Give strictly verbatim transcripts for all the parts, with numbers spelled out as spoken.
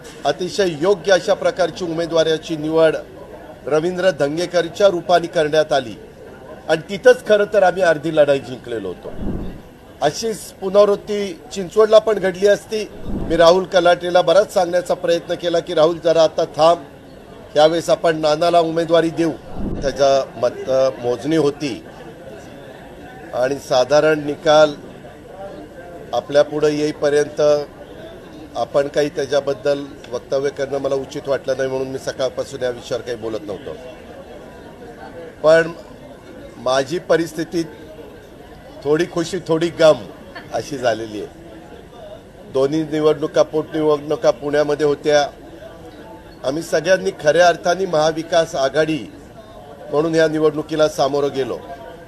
अतिशय योग्य अशा प्रकारची उमेदवाराची निवड रवींद्र धंगेकरच्या रूपाने करण्यात आली आणि तिथंच खरं तर आम्ही अर्धी लढाई जिंकलेलो होतो। अशीच पुनरावृत्ती चिंचवडला पण घडली असती। मी राहुल कलाटेला बराच सांगण्याचा प्रयत्न केला की राहुल जरा आता थांब, यावेळेस आपण नानाला उमेदवारी देऊ। त्याचा मत मोजणी होती आणि साधारण निकाल आपल्या पुढे येईपर्यंत आपण काही त्याच्याबद्दल वक्तव्य करणं मला उचित वाटलं नाही, म्हणून मी सकाळपासून या विषयावर काही बोलत नव्हतो। पण माझी परिस्थिती थोडी खुशी थोडी गम अशी झालेली आहे। दोन्ही निवडणुका पोटनिवडणुका पुण्यामध्ये होत्या। आम्ही सगळ्यांनी खऱ्या अर्थाने महाविकास आघाडी म्हणून या निवडणुकीला सामोरं गेलो।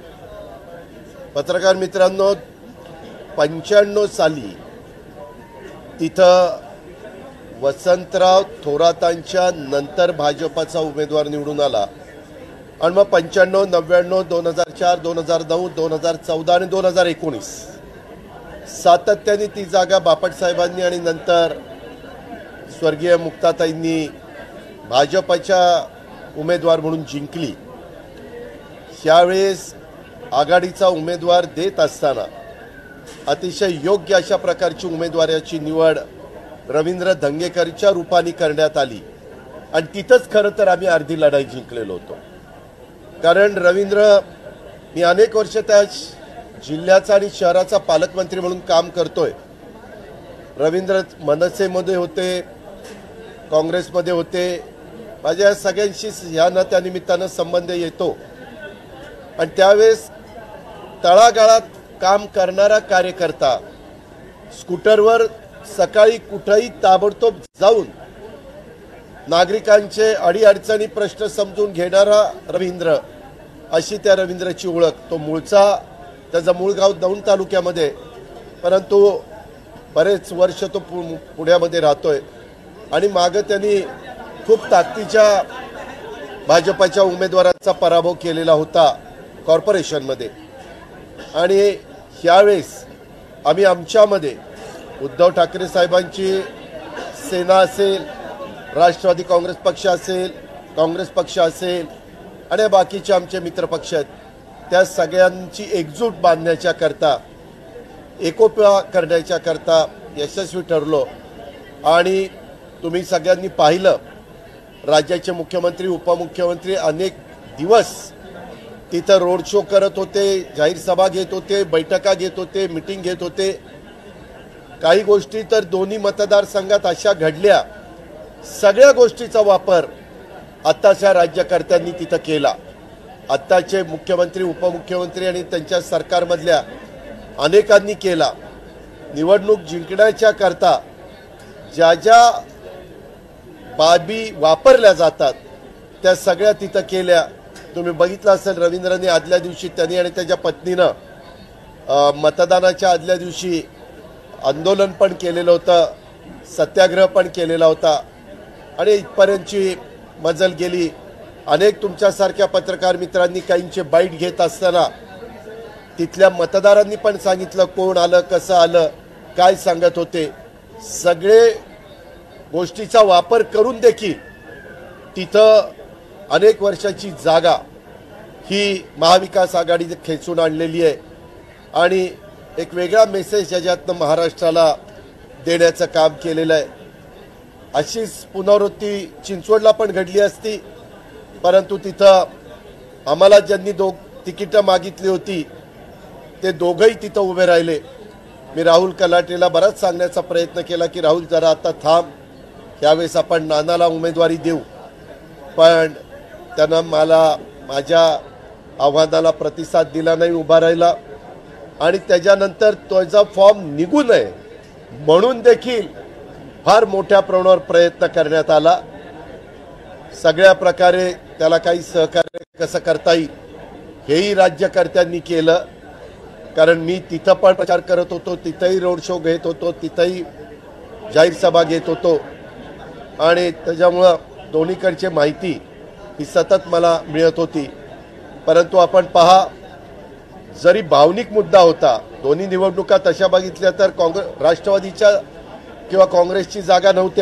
पत्रकार मित्रांनो, पंच्याण्णव साली तिथं वसंतराव थोरातांच्या नंतर भाजपाचा उमेदवार निवडून आला आणि मग पंच्याण्णव नव्याण्णव दोन हजार चार दोन हजार नऊ दोन हजार चौदा आणि दोन हजार एकोणीस सातत्याने ती जागा बापट साहेबांनी आणि नंतर स्वर्गीय मुक्ताताईंनी भाजपाच्या उमेदवार म्हणून जिंकली। यावेळेस आघाडीचा उमेदवार देत असताना अतिशय योग्य अशा प्रकारची उमेदवाराची निवड रवींद्र धंगेकरच्या रूपाने करण्यात आली आणि तिथंच खरं तर आम्ही अर्धी लढाई जिंकलेलो होतो। कारण रवींद्र, मी अनेक वर्ष त्या जिल्ह्याचा आणि शहराचा पालकमंत्री म्हणून काम करतोय। रवींद्र मनसेमध्ये होते, काँग्रेसमध्ये होते, माझ्या सगळ्यांशी ह्या ना त्या निमित्तानं संबंध येतो आणि त्यावेळेस तळागाळात काम करणारा कार्यकर्ता स्कूटरवर सकाळी कुठेही ताबडतोब जाऊन नागरिकांचे अडीअडचणी प्रश्न समजून घेणारा रवींद्र, अशी त्या रवींद्रची ओळख। तो मूळचा त्याचं मूळ गाव दौंड तालुक्यामध्ये, परंतु बरेच वर्ष तो पुण्यामध्ये राहतोय आणि मागं त्यांनी खूप ताकदीच्या भाजपाच्या उमेदवाराचा पराभव केलेला होता कॉर्पोरेशनमध्ये। आणि यावेळेस आम्ही आमच्यामध्ये उद्धव ठाकरे साहेबांची सेना असेल, राष्ट्रवादी काँग्रेस पक्ष असेल, काँग्रेस पक्ष असेल आणि बाकीचे आमचे मित्रपक्ष आहेत, त्या सगळ्यांची एकजूट बांधण्याच्या करता, एकोपा करण्याच्या करता यशस्वी ठरलो। आणि तुम्ही सगळ्यांनी पाहिलं, राज्याचे मुख्यमंत्री उपमुख्यमंत्री अनेक दिवस तिथं रोड शो करत होते, जाहीर सभा घेत होते, बैठका घेत होते, मीटिंग घेत होते। काही गोष्टी तर दोन्ही मतदारसंघात अशा घडल्या, सगळ्या गोष्टीचा वापर आत्ताच्या राज्यकर्त्यांनी तिथं केला। आत्ताचे मुख्यमंत्री उपमुख्यमंत्री आणि त्यांच्या सरकारमधल्या अनेकांनी केला। निवडणूक जिंकण्याच्या करता ज्या ज्या बाबी वापरल्या जातात त्या सगळ्या तिथं केल्या। तुम्ही बघितलं असेल, रवींद्रने आदल्या दिवशी त्यांनी आणि त्याच्या पत्नीनं मतदानाच्या आदल्या दिवशी आंदोलन पण केलेलं होतं, सत्याग्रह पण केलेला होता आणि इथपर्यंतची मजल गेली। अनेक तुमच्यासारख्या पत्रकार मित्रांनी काहींचे बाईट घेत असताना तिथल्या मतदारांनी पण सांगितलं कोण आलं, कसं आलं, काय सांगत होते। सगळे गोष्टीचा वापर करून देखील तिथं अनेक वर्षाची जागा ही महाविकास आघाडी खेचून आणलेली आहे आणि एक वेगळा मेसेज ज्याच्यातनं महाराष्ट्राला देण्याचं काम केलेलं आहे। अशीच पुनरावृत्ती चिंचवडला पण घडली असती, परंतु तिथं आम्हाला ज्यांनी दोघ तिकीटं मागितली होती ते दोघंही तिथं उभे राहिले। मी राहुल कलाटेला बराच सांगण्याचा प्रयत्न केला की राहुल जरा आता थांब, यावेळेस आपण नानाला उमेदवारी देऊ। पण त्यानं मला माझ्या आव्हानाला प्रतिसाद दिला नाही, उभा राहिला आणि त्याच्यानंतर त्याचा फॉर्म निघू नये म्हणून देखील फार मोठ्या प्रमाणावर प्रयत्न करण्यात आला। सगळ्या प्रकारे त्याला काही सहकार्य कसं करता येईल हेही राज्यकर्त्यांनी केलं। कारण मी तिथं पण प्रचार करत होतो, तिथंही रोड शो घेत होतो, तिथंही जाहीर सभा घेत होतो आणि त्याच्यामुळं दोन्हीकडची माहिती ही सतत मला मिळत होती। परंतु आपण पहा, जरी भावनिक मुद्दा होता, दोन्ही निवडणुका तशा बघितल्या तर काँग्रेस राष्ट्रवादीच्या किंवा काँग्रेसची जागा नव्हत्या,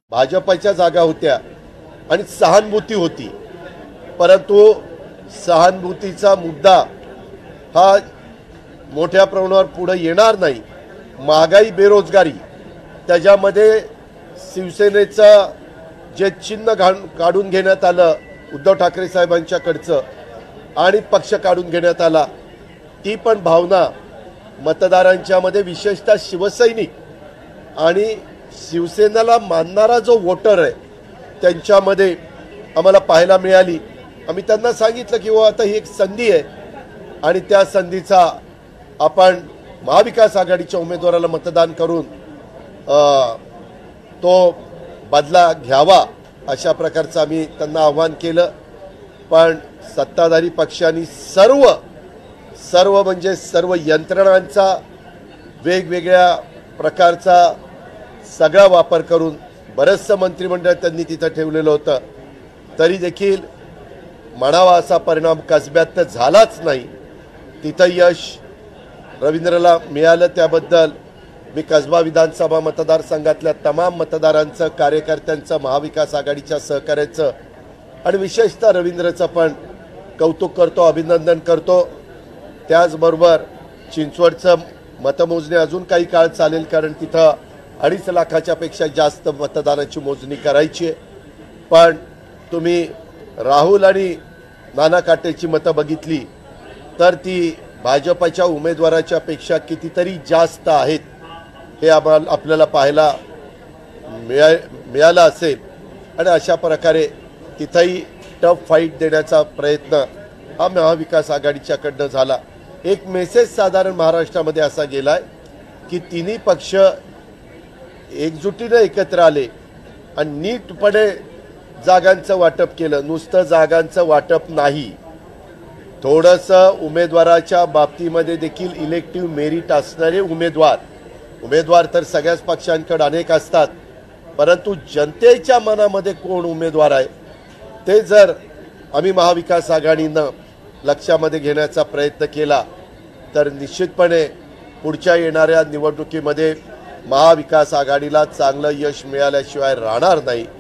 भाजपच्या जागा होत्या आणि सहानुभूती होती, परंतु सहानुभूतीचा मुद्दा हा मोठ्या प्रमाणावर पुढे येणार नाही. महागाई, बेरोजगारी, त्याच्यामध्ये शिवसेनेचं जे चिन्ह काढून घेण्यात आलं उद्धव ठाकरे साहेबांच्याकडचं आणि पक्ष काढून घेण्यात आला, ती पण भावना मतदारांच्या मध्ये, विशेषतः शिवसैनिक आणि शिवसेनेला मानणारा जो वोटर आहे त्यांच्यामध्ये आम्हाला पाहायला मिळाली. आम्ही त्यांना सांगितलं की वो आता ही एक संधी आहे आणि त्या संधीचा आपण महाविकास आघाडीच्या उमेदवाराला मतदान करून तो बदला घ्यावा अशा प्रकारचं आम्ही त्यांना आव्हान केलं. पण सत्ताधारी पक्षांनी सर्व सर्व म्हणजे सर्व यंत्रणांचा वेगवेगळ्या प्रकारचा सगळा वापर करून बरंचसं मंत्रिमंडळ त्यांनी तिथं ठेवलेलं होतं, तरी देखील म्हणावा असा परिणाम कसब्यात तर झालाच नाही. तिथं यश रवींद्रला मिळालं, त्याबद्दल मी कसबा विधानसभा मतदारसंघातल्या तमाम मतदारांचं, कार्यकर्त्यांचं, महाविकास आघाडीच्या सहकार्याचं आणि विशेषतः रवींद्रचं पण कौतुक करतो, अभिनंदन करतो. त्याचबरोबर चिंचवडचं मतमोजणी अजून काही काळ चालेल, कारण तिथं अडीच लाखाच्या पेक्षा जास्त मतदानाची मोजणी करायची आहे. पण तुम्ही राहुल आणि नाना काटेची मतं बघितली तर ती भाजपच्या उमेदवाराच्या पेक्षा कितीतरी जास्त आहेत हे आम्हाला आपल्याला पाहायला मिळा मिळालं असेल. आणि अशा प्रकारे तिथंही टफ फाईट देण्याचा प्रयत्न हा महाविकास आघाडीच्याकडनं झाला. एक मेसेज साधारण महाराष्ट्रामध्ये असा गेलाय की तिन्ही पक्ष एकजुटीने एकत्र आले आणि नीटपणे जागांचं वाटप केलं. नुसतं जागांचं वाटप नाही, थोडंसं उमेदवाराच्या बाबतीमध्ये देखील इलेक्टिव्ह मेरिट असणारे उमेदवार उमेदवार तर सगळ्याच पक्षांकडे अनेक असतात, परंतु जनतेच्या मनामध्ये कोण उमेदवार आहे ते जर आम्ही महाविकास आघाडीनं लक्षामध्ये घेण्याचा प्रयत्न केला तर निश्चितपणे पुढच्या येणाऱ्या निवडणुकीमध्ये महाविकास आघाडीला चांगलं यश मिळाल्याशिवाय राहणार नाही.